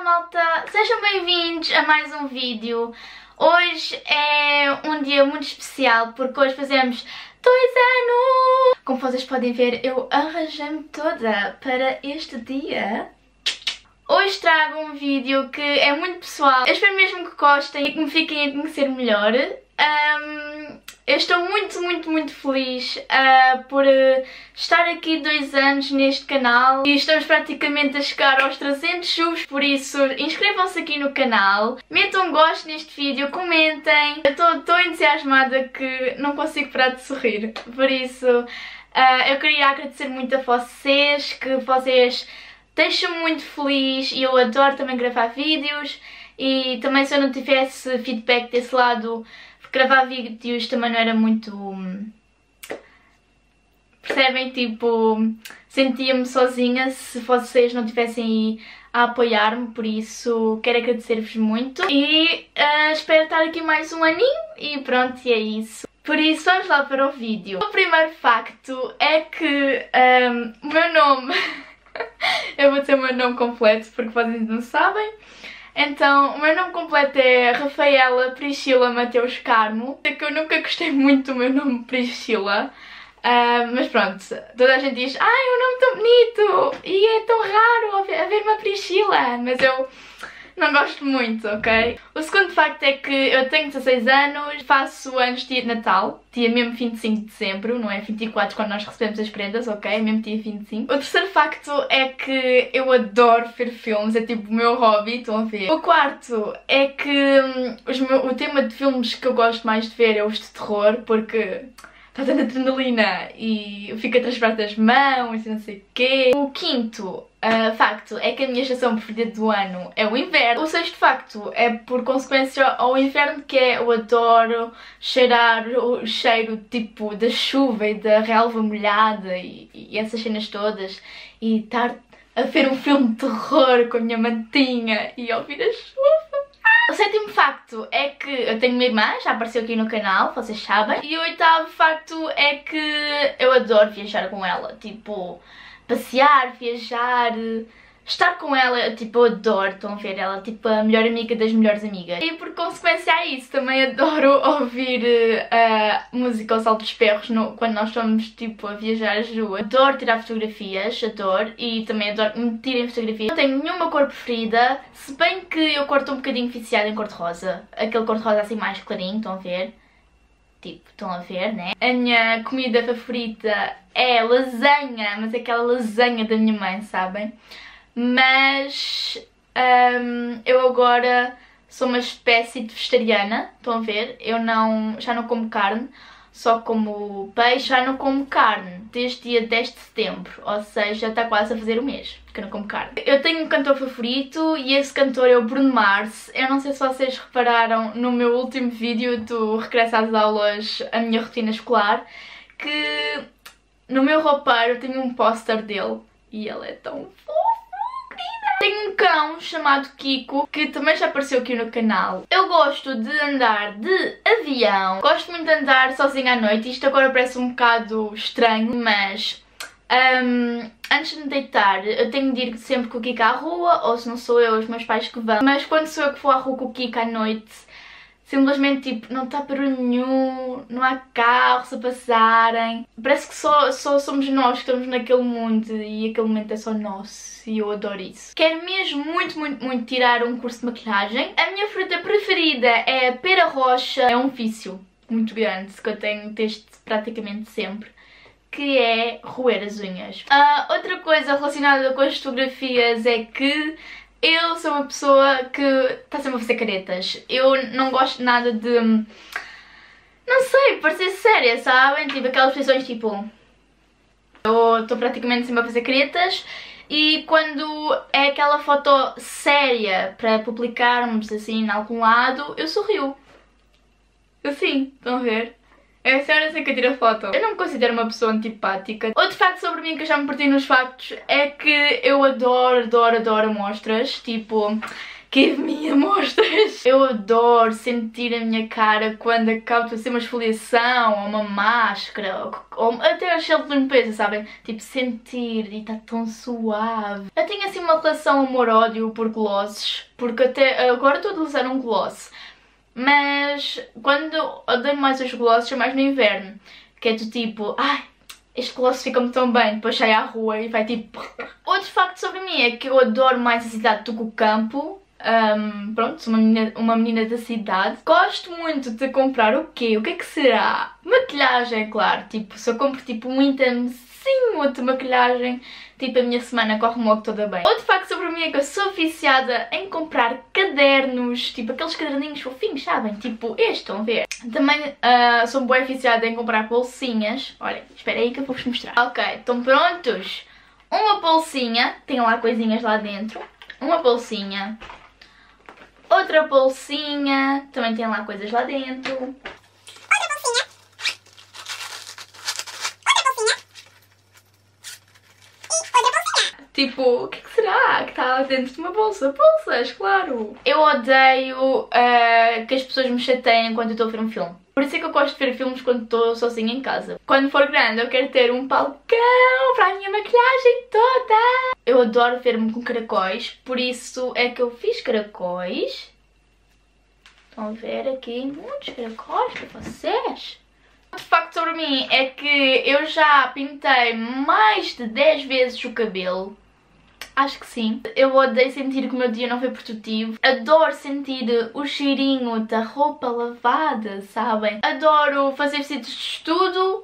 malta, sejam bem-vindos a mais um vídeo. Hoje é um dia muito especial porque hoje fazemos 2 anos. Como vocês podem ver, eu arranjei-me toda para este dia. Hoje trago um vídeo que é muito pessoal. Eu espero mesmo que gostem e que me fiquem a conhecer melhor. Eu estou muito feliz por estar aqui 2 anos neste canal e estamos praticamente a chegar aos 300 subs, por isso inscrevam-se aqui no canal, metam um gosto neste vídeo, comentem. Eu estou tão entusiasmada que não consigo parar de sorrir, por isso eu queria agradecer muito a vocês, que vocês deixam-me muito feliz e eu adoro também gravar vídeos e também se eu não tivesse feedback desse lado, gravar vídeos também não era muito... Percebem? Tipo, sentia-me sozinha se vocês não estivessem aí a apoiar-me, por isso quero agradecer-vos muito e espero estar aqui mais um aninho e pronto, e é isso. Por isso vamos lá para o vídeo. O primeiro facto é que o meu nome... eu vou dizer o meu nome completo porque vocês não sabem. Então, o meu nome completo é Rafaela Priscila Mateus Carmo. É que eu nunca gostei muito do meu nome Priscila. Mas pronto, toda a gente diz: ai, um nome tão bonito! E é tão raro haver uma Priscila! Mas eu não gosto muito, ok? O segundo facto é que eu tenho 16 anos, faço anos dia de Natal, dia mesmo 25 de dezembro, não é 24 quando nós recebemos as prendas, ok? É mesmo dia 25. O terceiro facto é que eu adoro ver filmes, é tipo o meu hobby, estão a ver? O quarto é que o tema de filmes que eu gosto mais de ver é os de terror, porque está dando adrenalina e eu fico a transpirar das mãos e não sei o quê. O quinto facto é que a minha estação preferida do ano é o inverno. O sexto facto é por consequência ao inverno, que é eu adoro cheirar o cheiro tipo da chuva e da relva molhada e essas cenas todas e estar a ver um filme de terror com a minha mantinha e ouvir a chuva. O sétimo facto é que eu tenho uma irmã, já apareceu aqui no canal, vocês sabem. E o oitavo facto é que eu adoro viajar com ela, tipo, passear, viajar, estar com ela, tipo, eu adoro, estão a ver, ela tipo a melhor amiga das melhores amigas. E por consequência a isso, também adoro ouvir música aos altos berros quando nós estamos tipo a viajar às ruas. Adoro tirar fotografias, adoro, e também adoro me tirem fotografias. Não tenho nenhuma cor preferida, se bem que eu corto um bocadinho viciada em cor-de-rosa. Aquele cor-de-rosa assim mais clarinho, estão a ver? Tipo, estão a ver, né? A minha comida favorita é lasanha, mas aquela lasanha da minha mãe, sabem? Mas eu agora sou uma espécie de vegetariana, estão a ver? Eu já não como carne, só como peixe, já não como carne desde dia 10 de setembro, ou seja, está quase a fazer um mês que eu não como carne. Eu tenho um cantor favorito e esse cantor é o Bruno Mars. Eu não sei se vocês repararam no meu último vídeo do regresso às aulas, a minha rotina escolar, que no meu roupeiro eu tenho um póster dele e ele é tão fofo. Tenho um cão chamado Kiko, que também já apareceu aqui no canal. Eu gosto de andar de avião, gosto muito de andar sozinha à noite. Isto agora parece um bocado estranho, mas antes de me deitar eu tenho de ir sempre com o Kiko à rua, ou se não sou eu, os meus pais que vão. Mas quando sou eu que vou à rua com o Kiko à noite, simplesmente tipo, não está barulho nenhum, não há carros a passarem. Parece que só somos nós que estamos naquele mundo e aquele momento é só nosso e eu adoro isso. Quero mesmo muito tirar um curso de maquilhagem. A minha fruta preferida é a pera roxa. É um vício muito grande que eu tenho desde praticamente sempre, que é roer as unhas. Outra coisa relacionada com as fotografias é que eu sou uma pessoa que está sempre a fazer caretas. Eu não gosto nada de... não sei, parecer séria, sabem? Tipo aquelas posições tipo... eu estou praticamente sempre a fazer caretas e quando é aquela foto séria para publicarmos assim em algum lado, eu sorrio. Assim, estão a ver? É a senhora assim que eu tiro a foto. Eu não me considero uma pessoa antipática. Outro facto sobre mim que eu já me perdi nos factos é que eu adoro amostras. Tipo, Give me amostras. Eu adoro sentir a minha cara quando acabo de fazer uma esfoliação ou uma máscara ou até a gel de limpeza, sabem? Tipo, sentir e está tão suave. Eu tenho assim uma relação amor-ódio por glosses, porque até agora estou a usar um gloss, mas quando odeio mais os glosses é mais no inverno, que é do tipo, ai, este gloss fica-me tão bem, depois sai à rua e vai tipo... Outro facto sobre mim é que eu adoro mais a cidade do que o campo. Pronto, sou uma menina da cidade. Gosto muito de comprar o quê? O que é que será? Maquilhagem, claro. Tipo, se eu compro tipo um itemzinho de maquilhagem, tipo a minha semana corre logo toda bem. Outro facto sobre mim é que eu sou viciada em comprar cadernos, tipo aqueles caderninhos fofinhos, sabem? Tipo este, estão a ver? Também sou bem viciada em comprar bolsinhas. Olha, espera aí que eu vou-vos mostrar. Ok, estão prontos? Uma bolsinha, tem lá coisinhas lá dentro. Uma bolsinha. Outra bolsinha, também tem lá coisas lá dentro. Outra bolsinha. Outra bolsinha. E outra bolsinha. Tipo, o que será que está lá dentro de uma bolsa? Bolsas, claro. Eu odeio que as pessoas me chateiem quando eu estou a ver um filme. Por isso é que eu gosto de ver filmes quando estou sozinha em casa. Quando for grande eu quero ter um balcão para a minha maquilhagem toda. Eu adoro ver-me com caracóis, por isso é que eu fiz caracóis. Estão a ver aqui muitos caracóis para vocês. Outro facto sobre mim é que eu já pintei mais de 10 vezes o cabelo. Acho que sim. Eu odeio sentir que o meu dia não foi produtivo. Adoro sentir o cheirinho da roupa lavada, sabem? Adoro fazer visitas de estudo.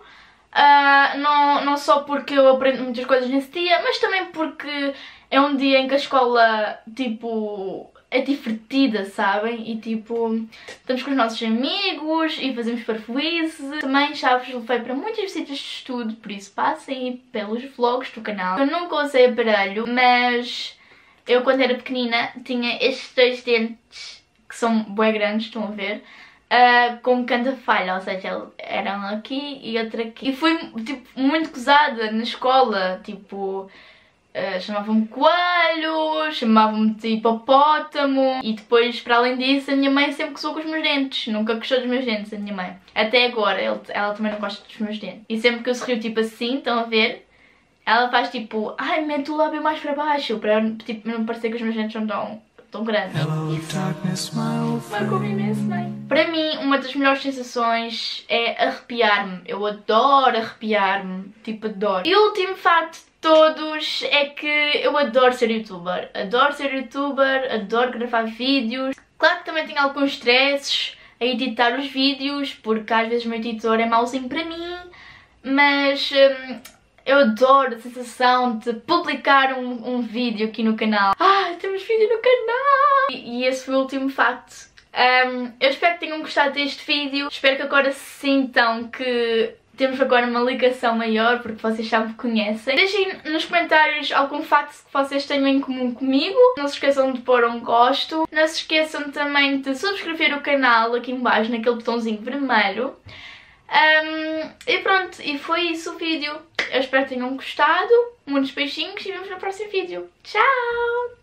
Não só porque eu aprendo muitas coisas nesse dia, mas também porque é um dia em que a escola, tipo, é divertida, sabem? E tipo, estamos com os nossos amigos e fazemos parvoíce. Também já vos levei para muitas visitas de estudo, por isso passem aí pelos vlogs do canal. Eu nunca usei aparelho, mas eu quando era pequenina tinha estes dois dentes, que são bem grandes, estão a ver? Com canta falha, ou seja, eram aqui e outra aqui. E fui tipo, muito gozada na escola, tipo, chamavam-me coelho, chamavam-me de hipopótamo. E depois, para além disso, a minha mãe sempre gozou com os meus dentes, nunca gostou dos meus dentes, a minha mãe. Até agora, ela também não gosta dos meus dentes. E sempre que eu sorrio tipo assim, estão a ver? Ela faz tipo, ai, mete o lábio mais para baixo, para tipo, não parecer que os meus dentes não tão grandes. Isso marcou-me imenso bem. Para mim, uma das melhores sensações é arrepiar-me. Eu adoro arrepiar-me, tipo, adoro. E o último facto de todos é que eu adoro ser youtuber. Adoro ser youtuber, adoro gravar vídeos. Claro que também tenho alguns stresses a editar os vídeos, porque às vezes o meu editor é mauzinho para mim, mas eu adoro a sensação de publicar um vídeo aqui no canal. Temos vídeo no canal! E esse foi o último facto. Eu espero que tenham gostado deste vídeo. Espero que agora sintam que temos agora uma ligação maior, porque vocês já me conhecem. Deixem nos comentários algum facto que vocês tenham em comum comigo. Não se esqueçam de pôr um gosto. Não se esqueçam também de subscrever o canal aqui em baixo, naquele botãozinho vermelho. E pronto, e foi isso o vídeo. Eu espero que tenham gostado. Muitos beijinhos e vemos no próximo vídeo. Tchau!